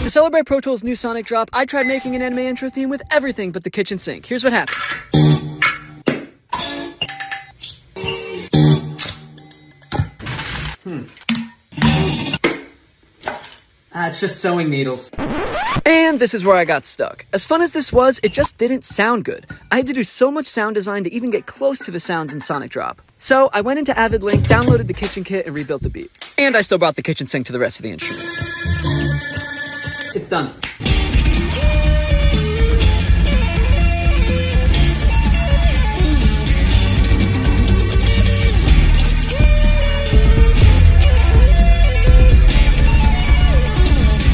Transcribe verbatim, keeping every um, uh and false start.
To celebrate Pro Tools' new Sonic drop, I tried making an anime intro theme with everything but the kitchen sink. Here's what happened. Hmm. Ah, it's just sewing needles. And this is where I got stuck. As fun as this was, it just didn't sound good. I had to do so much sound design to even get close to the sounds in Sonic Drop. So I went into Avid Link, downloaded the kitchen kit, and rebuilt the beat. And I still brought the kitchen sink to the rest of the instruments. It's done.